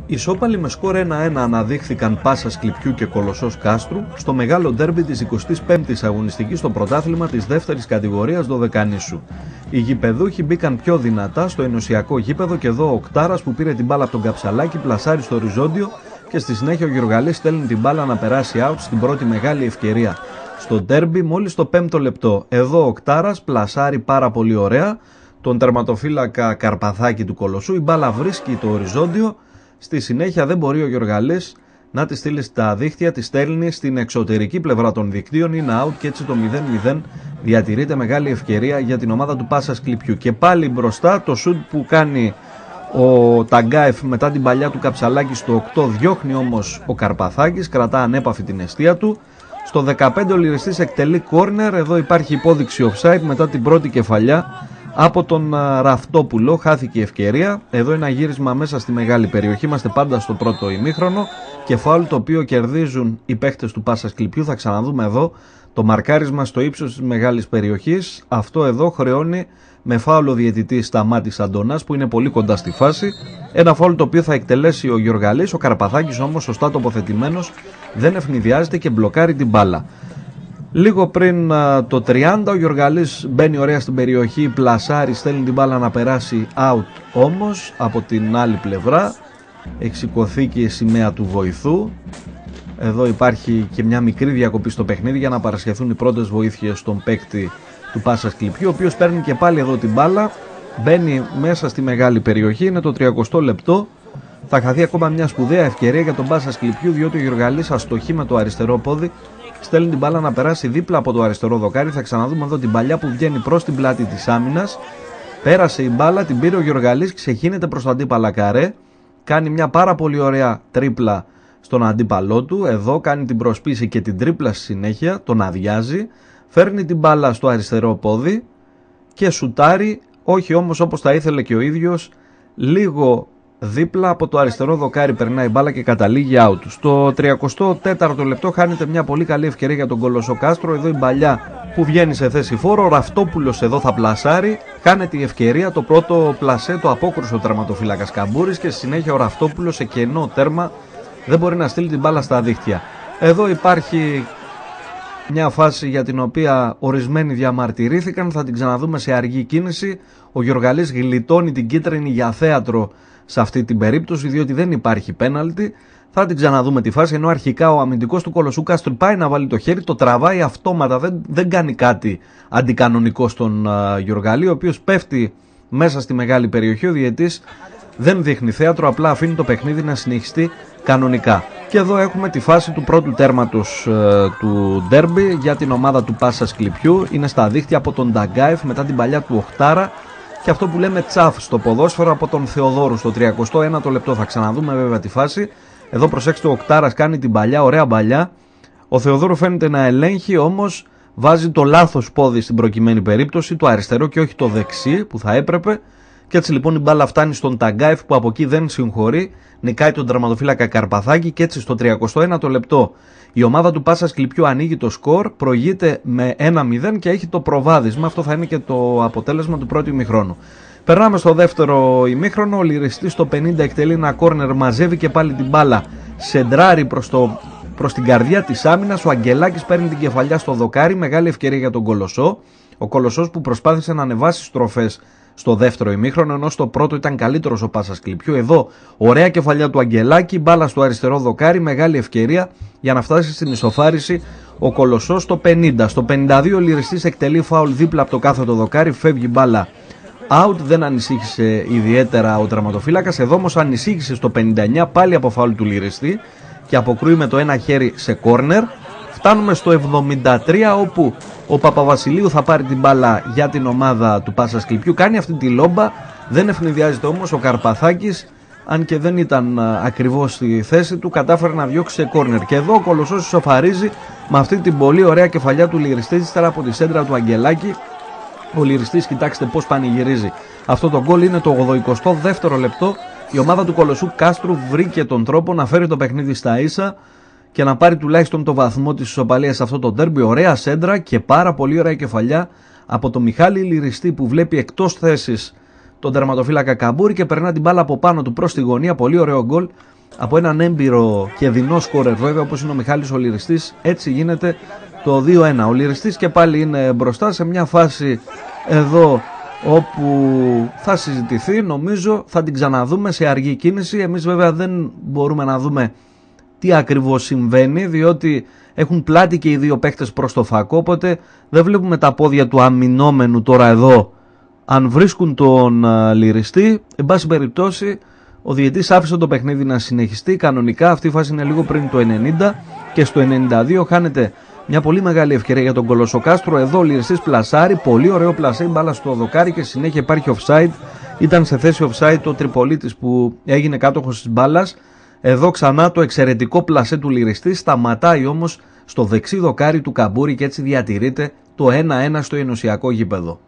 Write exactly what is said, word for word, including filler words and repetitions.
Ισόπαλοι με σκορ ένα ένα αναδείχθηκαν Πάσας Κλιπιού και Κολοσσός Κάστρου στο μεγάλο ντέρμπι της εικοστής πέμπτης αγωνιστικής στο πρωτάθλημα της δεύτερης κατηγορίας Δωδεκανήσου. Οι γηπεδούχοι μπήκαν πιο δυνατά στο ενωσιακό γήπεδο και εδώ ο Οκτάρας που πήρε την μπάλα από τον Καψαλάκη πλασάρει στο οριζόντιο και στη συνέχεια ο Γιωργαλής στέλνει την μπάλα να περάσει out στην πρώτη μεγάλη ευκαιρία στο ντέρμπι μόλις το πέμπτο λεπτό. Εδώ ο Οκτάρας πλασάρει πάρα πολύ ωραία τον τερματοφύλακα Καρπαθάκη του Κολοσσού, η μπάλα βρίσκει το οριζόντιο. Στη συνέχεια δεν μπορεί ο Γιωργαλής να τη στείλει στα δίχτυα, τη στέλνει στην εξωτερική πλευρά των δικτύων, είναι out και έτσι το μηδέν μηδέν διατηρείται μεγάλη ευκαιρία για την ομάδα του Πάσας Κλιπιού. Και πάλι μπροστά το σουτ που κάνει ο Ταγκάεφ μετά την παλιά του Καψαλάκη στο οκτώ διώχνει όμως ο Καρπαθάκης, κρατά ανέπαφη την αιστεία του. Στο δεκαπέντε ο ληριστής εκτελεί κόρνερ, εδώ υπάρχει υπόδειξη offside μετά την πρώτη κεφαλιά από τον Ραφτόπουλο, χάθηκε η ευκαιρία. Εδώ ένα γύρισμα μέσα στη μεγάλη περιοχή, είμαστε πάντα στο πρώτο ημίχρονο και φάουλ το οποίο κερδίζουν οι παίχτες του Πάσας Κλιπιού. Θα ξαναδούμε εδώ το μαρκάρισμα στο ύψος της μεγάλης περιοχής. Αυτό εδώ χρεώνει με φάουλ ο διαιτητής Σταμάτης Αντωνάς που είναι πολύ κοντά στη φάση. Ένα φάουλ το οποίο θα εκτελέσει ο Γιωργαλής, ο Καρπαθάκης όμως σωστά τοποθετημένος δεν ευνηδιάζεται και μπλοκάρει την μπάλα. Λίγο πριν α, το τριάντα ο Γιωργαλής μπαίνει ωραία στην περιοχή, πλασάρει, στέλνει την μπάλα να περάσει out όμως από την άλλη πλευρά. Έχει σηκωθεί και η σημαία του βοηθού. Εδώ υπάρχει και μια μικρή διακοπή στο παιχνίδι για να παρασχεθούν οι πρώτες βοήθειες στον παίκτη του Πάσας Κλιπιού, ο οποίος παίρνει και πάλι εδώ την μπάλα, μπαίνει μέσα στη μεγάλη περιοχή, είναι το τριακοστό λεπτό. Θα χαθεί ακόμα μια σπουδαία ευκαιρία για τον Πάσας Κλιπιού, διότι ο Γιωργαλής αστοχεί με το αριστερό πόδι. Στέλνει την μπάλα να περάσει δίπλα από το αριστερό δοκάρι. Θα ξαναδούμε εδώ την παλιά που βγαίνει προς την πλάτη της άμυνας. Πέρασε η μπάλα, την πήρε ο Γιωργαλής, ξεχύνεται προς το αντίπαλα καρέ. Κάνει μια πάρα πολύ ωραία τρίπλα στον αντίπαλό του. Εδώ κάνει την προσπίση και την τρίπλα στη συνέχεια. Τον αδειάζει. Φέρνει την μπάλα στο αριστερό πόδι και σουτάρει. Όχι όμως όπως θα ήθελε και ο ίδιος. Λίγο δίπλα από το αριστερό δοκάρι περνάει η μπάλα και καταλήγει out. Στο τριακοστό τέταρτο λεπτό χάνεται μια πολύ καλή ευκαιρία για τον Κολοσσό Κάστρο. Εδώ η μπαλιά που βγαίνει σε θέση φόρο. Ο Ραφτόπουλος εδώ θα πλασάρει. Χάνεται η ευκαιρία. Το πρώτο πλασέ το απόκρουσε ο τερματοφύλακας Καμπούρης και στη συνέχεια ο Ραφτόπουλος σε κενό τέρμα δεν μπορεί να στείλει την μπάλα στα δίχτυα. Εδώ υπάρχει μια φάση για την οποία ορισμένοι διαμαρτυρήθηκαν. Θα την ξαναδούμε σε αργή κίνηση. Ο Γιωργαλής γλιτώνει την κίτρινη για θέατρο σε αυτή την περίπτωση, διότι δεν υπάρχει πέναλτι. Θα την ξαναδούμε τη φάση, ενώ αρχικά ο αμυντικός του Κολοσσού Κάστρου πάει να βάλει το χέρι, το τραβάει αυτόματα, δεν, δεν κάνει κάτι αντικανονικό στον uh, Γιωργαλή, ο οποίος πέφτει μέσα στη μεγάλη περιοχή. Ο διαιτής δεν δείχνει θέατρο, απλά αφήνει το παιχνίδι να συνεχιστεί κανονικά. Και εδώ έχουμε τη φάση του πρώτου τέρματος uh, του ντέρμπι για την ομάδα του Πάσας Κλιπιού. Είναι στα δίχτυα από τον Νταγκάεφ μετά την παλιά του Οχτάρα. Και αυτό που λέμε τσαφ στο ποδόσφαιρο από τον Θεοδόρου στο τριακοστό ένατο λεπτό. Θα ξαναδούμε βέβαια τη φάση. Εδώ προσέξτε, ο Οκτάρας κάνει την παλιά, ωραία παλιά. Ο Θεοδόρου φαίνεται να ελέγχει, όμως βάζει το λάθος πόδι στην προκειμένη περίπτωση, το αριστερό και όχι το δεξί που θα έπρεπε. Και έτσι λοιπόν η μπάλα φτάνει στον Ταγκάεφ που από εκεί δεν συγχωρεί. Νικάει τον τερματοφύλακα Καρπαθάκη και έτσι στο τριακοστό ένατο λεπτό η ομάδα του Πάσας Κλιπιού ανοίγει το σκορ, προηγείται με ένα μηδέν και έχει το προβάδισμα. Αυτό θα είναι και το αποτέλεσμα του πρώτου ημιχρόνου. Περνάμε στο δεύτερο ημίχρονο. Ο ληριστής στο πενήντα εκτελεί ένα κόρνερ, μαζεύει και πάλι την μπάλα, σεντράρει προς, το, προς την καρδιά της άμυνας. Ο Αγγελάκης παίρνει την κεφαλιά στο δοκάρι, μεγάλη ευκαιρία για τον Κολοσσό. Ο Κολοσσός που προσπάθησε να ανεβάσει στροφές στο δεύτερο ημίχρονο, ενώ στο πρώτο ήταν καλύτερος ο Πάσας Κλιπιού. Εδώ ωραία κεφαλιά του Αγγελάκη, μπάλα στο αριστερό δοκάρι, μεγάλη ευκαιρία για να φτάσει στην ισοφάριση ο Κολοσσός στο πενήντα. Στο πενήντα δύο ο ληριστής εκτελεί φάουλ δίπλα από το κάθετο δοκάρι, φεύγει μπάλα out, δεν ανησύχησε ιδιαίτερα ο τερματοφύλακας. Εδώ όμως ανησύχησε στο πενήντα εννιά πάλι από φάουλ του ληριστή και αποκρούει με το ένα χέρι σε κόρνερ. Φτάνουμε στο εβδομήντα τρία όπου ο Παπαβασιλείου θα πάρει την μπάλα για την ομάδα του Πάσας Κλιπιού. Κάνει αυτή τη λόμπα, δεν ευνηδιάζεται όμως ο Καρπαθάκης, αν και δεν ήταν ακριβώς στη θέση του, κατάφερε να διώξει σε κόρνερ. Και εδώ ο Κολοσσός ισοφαρίζει με αυτή την πολύ ωραία κεφαλιά του ληριστή, ύστερα από τη σέντρα του Αγγελάκη. Ο ληριστής, κοιτάξτε πώς πανηγυρίζει. Αυτό το γκολ είναι το ογδοηκοστό δεύτερο λεπτό. Η ομάδα του Κολοσσού Κάστρου βρήκε τον τρόπο να φέρει το παιχνίδι στα ίσα και να πάρει τουλάχιστον το βαθμό της ισοπαλίας σε αυτό το ντέρμπι. Ωραία σέντρα και πάρα πολύ ωραία κεφαλιά από τον Μιχάλη Ληριστή που βλέπει εκτός θέσης τον τερματοφύλακα Καμπούρη και περνά την μπάλα από πάνω του προς τη γωνία. Πολύ ωραίο γκολ από έναν έμπειρο και δεινό σκόρερ βέβαια όπως είναι ο Μιχάλης ο Λιριστής. Έτσι γίνεται το δύο ένα. Ο Λιριστής και πάλι είναι μπροστά σε μια φάση εδώ όπου θα συζητηθεί, νομίζω θα την ξαναδούμε σε αργή κίνηση. Εμείς βέβαια δεν μπορούμε να δούμε τι ακριβώς συμβαίνει, διότι έχουν πλάτη και οι δύο παίκτες προς το φακό, οπότε δεν βλέπουμε τα πόδια του αμυνόμενου τώρα εδώ αν βρίσκουν τον uh, Λιριστή. Εν πάση περιπτώσει ο διαιτής άφησε το παιχνίδι να συνεχιστεί κανονικά. Αυτή η φάση είναι λίγο πριν το ενενήντα και στο ενενήντα δύο χάνεται μια πολύ μεγάλη ευκαιρία για τον Κολοσσοκάστρο. Εδώ ο Λιριστής πλασάρει, πολύ ωραίο πλασέ, μπάλα στο δοκάρι και συνέχεια υπάρχει offside. Ήταν σε θέση offside ο Τριπολίτης που έγινε κάτοχος της μπάλας. Εδώ ξανά το εξαιρετικό πλασέ του Λιριστή, σταματάει όμως στο δεξί δοκάρι του Καμπούρη και έτσι διατηρείται το ένα ένα στο ενωσιακό γήπεδο.